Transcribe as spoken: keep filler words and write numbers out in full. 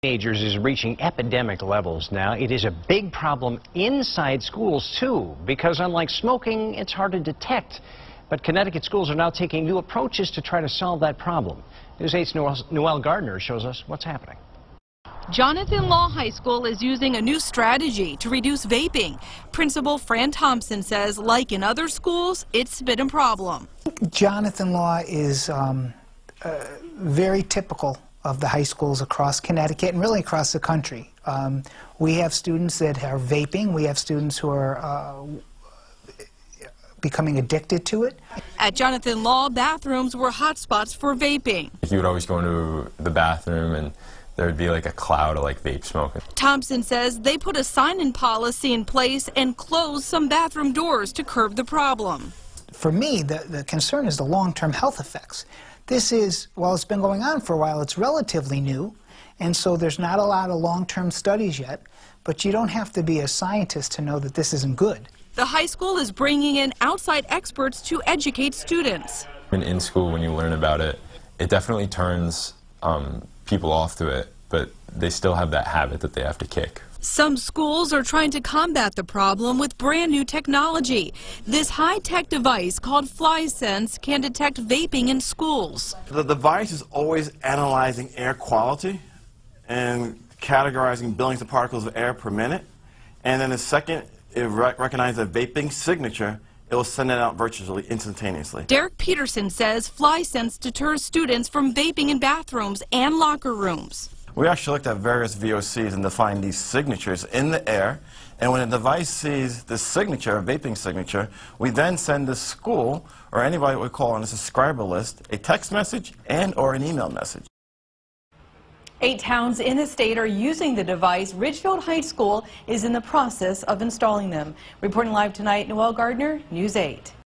Teenagers is reaching epidemic levels now. It is a big problem inside schools, too, because unlike smoking, it's hard to detect. But Connecticut schools are now taking new approaches to try to solve that problem. News eight's Noel, Noel Gardner shows us what's happening. Jonathan Law High School is using a new strategy to reduce vaping. Principal Fran Thompson says, like in other schools, it's been a problem. Jonathan Law is um, uh, very typical of the high schools across Connecticut and really across the country. Um, we have students that are vaping. We have students who are uh, becoming addicted to it. At Jonathan Law, bathrooms were hotspots for vaping. You would always go into the bathroom and there would be like a cloud of like vape smoke. Thompson says they put a sign-in policy in place and closed some bathroom doors to curb the problem. For me, the, the concern is the long-term health effects. This is, while it's been going on for a while, it's relatively new, and so there's not a lot of long-term studies yet, but you don't have to be a scientist to know that this isn't good. The high school is bringing in outside experts to educate students. And in school, when you learn about it, it definitely turns um, people off to it, but they still have that habit that they have to kick. Some schools are trying to combat the problem with brand new technology. This high-tech device called FlySense can detect vaping in schools. The device is always analyzing air quality and categorizing billions of particles of air per minute. And then the second it rec recognizes a vaping signature, it will send it out virtually instantaneously. Derek Peterson says FlySense deters students from vaping in bathrooms and locker rooms. We actually looked at various V O Cs and defined these signatures in the air, and when a device sees the signature, a vaping signature, we then send the school, or anybody we call on a subscriber list, a text message and or an email message. Eight towns in the state are using the device. Ridgefield High School is in the process of installing them. Reporting live tonight, Noel Gardner, News eight.